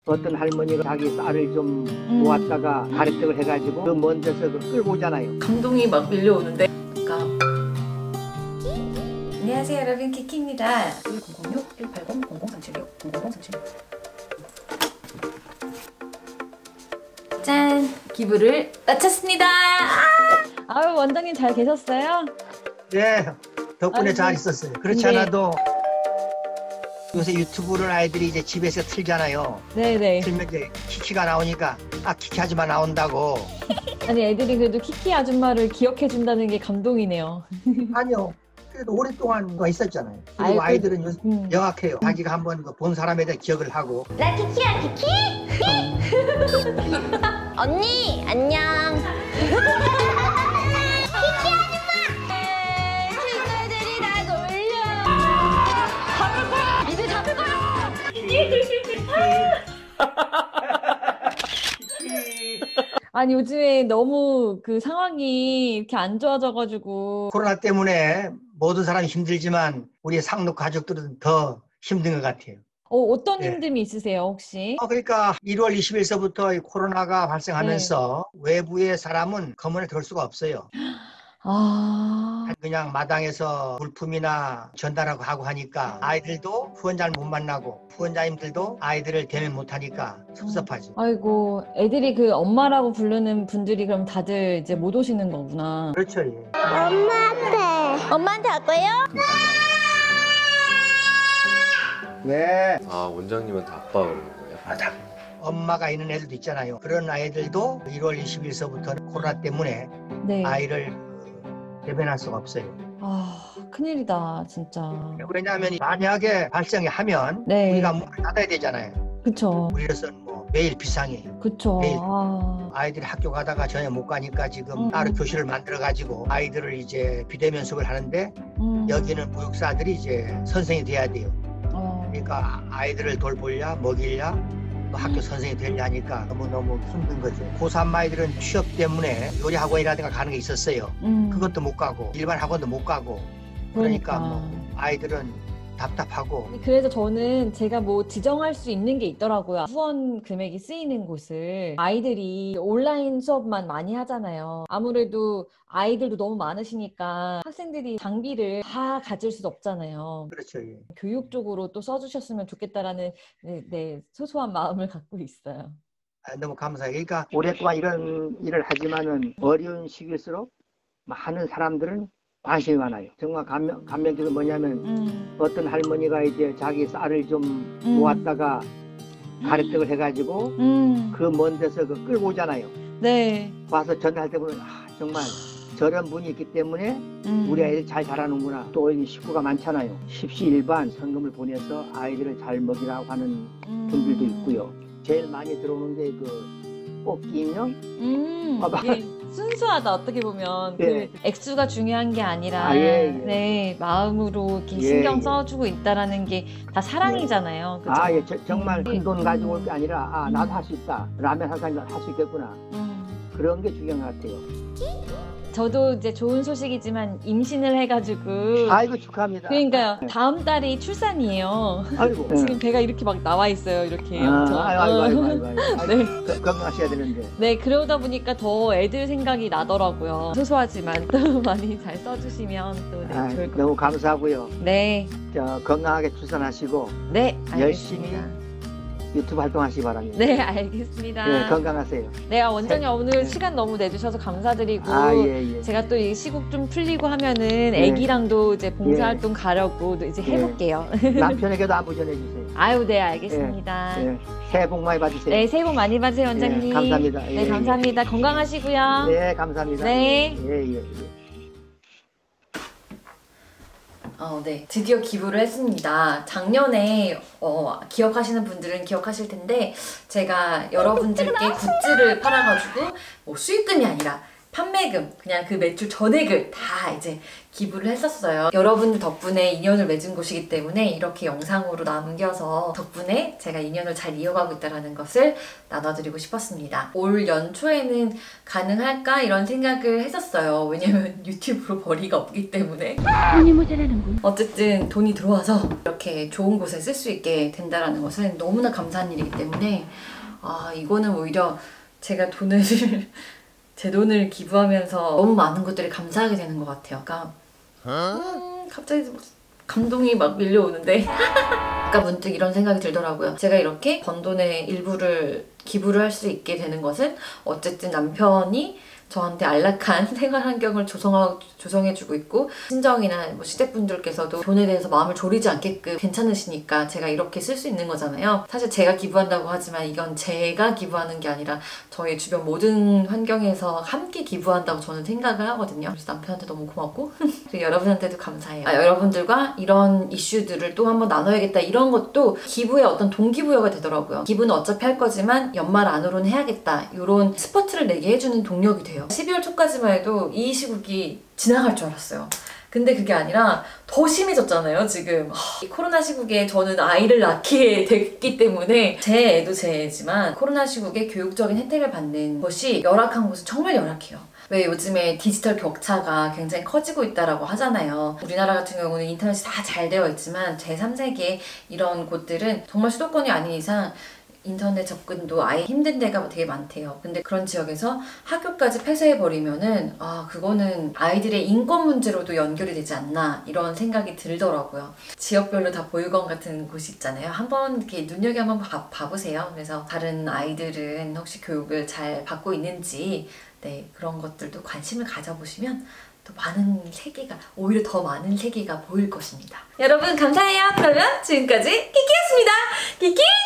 어떤 할머니가 자기 쌀을 좀 모았다가 가래떡을 해가지고 그 먼 데서 끌고 오잖아요. 감동이 막 밀려오는데. 그러니까. 안녕하세요 여러분, 키키입니다. 1006 180 0037이요. 0037. 짠! 기부를 마쳤습니다. 아유, 원장님 잘 계셨어요? 네, 덕분에 잘 있었어요. 그렇지 네. 않아도 요새 유튜브를 아이들이 이제 집에서 틀잖아요. 네네. 틀면 이제 키키가 나오니까 키키 아줌마 나온다고. 아니, 애들이 그래도 키키 아줌마를 기억해준다는 게 감동이네요. 아니요. 그래도 오랫동안 있었잖아요. 그리고 아이고, 아이들은 명확해요. 자기가 한번 본 사람에 대해 기억을 하고. 나 키키야, 키키? 언니, 안녕. 키키 아줌마! 친구들이 나 놀려. 잡을 거야! 이제 잡을 거야! 아니, 요즘에 너무 그 상황이 이렇게 안 좋아져가지고. 코로나 때문에 모든 사람이 힘들지만 우리 상록 가족들은 더 힘든 것 같아요. 어떤 네. 힘듦이 있으세요, 혹시? 그러니까 1월 20일서부터 코로나가 발생하면서 외부의 사람은 건물에 들어올 수가 없어요. 그냥 마당에서 물품이나 전달하고 하고 하니까 아이들도 후원자를 못 만나고 후원자님들도 아이들을 대면 못 하니까 섭섭하죠. 아이고, 애들이 그 엄마라고 부르는 분들이 그럼 다들 이제 못 오시는 거구나. 그렇죠. 예. 엄마한테 갈 거예요? 네. 원장님한테 아빠 그러는 거예요? 맞아. 엄마가 있는 애들도 있잖아요. 그런 아이들도 1월 20일서부터는 코로나 때문에 네. 아이를 대변할 수가 없어요. 큰일이다, 진짜. 왜냐하면 만약에 발생이 하면 네. 우리가 문을 닫아야 되잖아요. 그쵸. 우리로서는 뭐 매일 비상이. 그쵸. 매일. 아이들이 학교 가다가 전혀 못 가니까 지금 따로 교실을 만들어 가지고 아이들을 이제 비대면 수업을 하는데 여기는 보육사들이 이제 선생이 돼야 돼요. 그러니까 아이들을 돌보려 먹이려 또 학교 선생이 되려 하니까 너무너무 힘든 거죠. 고3 아이들은 취업 때문에 요리 학원이라든가 가는 게 있었어요. 그것도 못 가고 일반 학원도 못 가고 그러니까 뭐 아이들은 답답하고. 그래서 저는 제가 뭐 지정할 수 있는 게 있더라고요. 후원 금액이 쓰이는 곳을. 아이들이 온라인 수업만 많이 하잖아요. 아무래도 아이들도 너무 많으시니까 학생들이 장비를 다 가질 수 없잖아요. 그렇죠. 예. 교육 쪽으로 또 써주셨으면 좋겠다라는 소소한 마음을 갖고 있어요. 너무 감사해요. 그러니까 오랫동안 이런 일을 하지만은 어려운 시기일수록 많은 사람들은 관심이 많아요. 정말 감명 깊은 뭐냐면 어떤 할머니가 이제 자기 쌀을 좀 모았다가 가래떡을 해가지고 그 먼 데서 끌고 오잖아요. 네. 와서 전화할 때 보면 정말 저런 분이 있기 때문에 우리 아이들 잘 자라는구나. 또 식구가 많잖아요. 십시일반 성금을 보내서 아이들을 잘 먹이라고 하는 분들도 있고요. 제일 많이 들어오는 게 그 뽑기 인형. 이게 순수하다, 어떻게 보면. 예. 그 액수가 중요한 게 아니라 네, 마음으로 이렇게 신경 써주고 있다라는 게 다 사랑이잖아요. 그죠? 정말 큰 돈 가지고 올 게 아니라 나도 할 수 있다. 라면 한 사람이 할 수 있겠구나. 그런 게 중요한 것 같아요. 저도 이제 좋은 소식이지만 임신을 해가지고. 아이고 축하합니다. 그러니까요. 다음 달이 출산이에요. 아이고. 지금 배가 이렇게 막 나와 있어요. 이렇게. 아이고. 네. 건강하셔야 되는데. 네, 그러다 보니까 더 애들 생각이 나더라고요. 소소하지만 또 많이 잘 써주시면 또 좋을 것 너무 감사하고요. 네. 건강하게 출산하시고 네, 열심히 알겠습니다. 유튜브 활동하시기 바랍니다. 네, 알겠습니다. 네, 건강하세요. 네, 원장님 오늘 시간 너무 내주셔서 감사드리고 제가 또 이 시국 좀 풀리고 하면은 애기랑도 이제 봉사활동 가려고 이제 해볼게요. 남편에게도 안부 전해주세요. 아유, 네, 알겠습니다. 새해 복 많이 받으세요. 네, 새해 복 많이 받으세요, 원장님. 감사합니다. 네, 감사합니다. 건강하시고요. 네, 감사합니다. 네. 네, 드디어 기부를 했습니다. 작년에 기억하시는 분들은 기억하실 텐데 제가 여러분들께 굿즈를 팔아가지고 뭐 수익금이 아니라 판매금, 그냥 그 매출 전액을 다 이제 기부를 했었어요. 여러분들 덕분에 인연을 맺은 곳이기 때문에 이렇게 영상으로 남겨서 덕분에 제가 인연을 잘 이어가고 있다는 것을 나눠드리고 싶었습니다. 올 연초에는 가능할까 이런 생각을 했었어요. 왜냐면 유튜브로 벌이가 없기 때문에. 돈이 모자라는군. 어쨌든 돈이 들어와서 이렇게 좋은 곳에 쓸 수 있게 된다는 것은 너무나 감사한 일이기 때문에 이거는 오히려 제가 돈을 제 돈을 기부하면서 너무 많은 것들이 감사하게 되는 것 같아요. 그러니까 갑자기 감동이 막 밀려오는데 아까 문득 이런 생각이 들더라고요. 제가 이렇게 번 돈의 일부를 기부를 할 수 있게 되는 것은 어쨌든 남편이 저한테 안락한 생활 환경을 조성해주고 있고, 친정이나 뭐 시댁분들께서도 돈에 대해서 마음을 졸이지 않게끔 괜찮으시니까 제가 이렇게 쓸 수 있는 거잖아요. 사실 제가 기부한다고 하지만 이건 제가 기부하는 게 아니라 저희 주변 모든 환경에서 함께 기부한다고 저는 생각을 하거든요. 그래서 남편한테 너무 고맙고 그리고 여러분한테도 감사해요. 여러분들과 이런 이슈들을 또 한번 나눠야겠다, 이런 것도 기부의 어떤 동기부여가 되더라고요. 기부는 어차피 할 거지만 연말 안으로는 해야겠다, 이런 스포트를 내게 해주는 동력이 돼요. 12월 초까지만 해도 이 시국이 지나갈 줄 알았어요. 근데 그게 아니라 더 심해졌잖아요, 지금. 이 코로나 시국에 저는 아이를 낳게 됐기 때문에 제 애도 제 애지만 코로나 시국에 교육적인 혜택을 받는 것이 열악한 곳은 정말 열악해요. 왜 요즘에 디지털 격차가 굉장히 커지고 있다라고 하잖아요. 우리나라 같은 경우는 인터넷이 다 잘 되어 있지만 제3세계 이런 곳들은 정말 수도권이 아닌 이상 인터넷 접근도 아예 힘든 데가 되게 많대요. 근데 그런 지역에서 학교까지 폐쇄해버리면은 그거는 아이들의 인권 문제로도 연결이 되지 않나, 이런 생각이 들더라고요. 지역별로 다 보육원 같은 곳이 있잖아요. 한번 이렇게 눈여겨 한번 봐보세요. 그래서 다른 아이들은 혹시 교육을 잘 받고 있는지, 그런 것들도 관심을 가져보시면 또 많은 세계가, 오히려 더 많은 세계가 보일 것입니다. 여러분 감사해요. 그러면 지금까지 키키였습니다. 키키!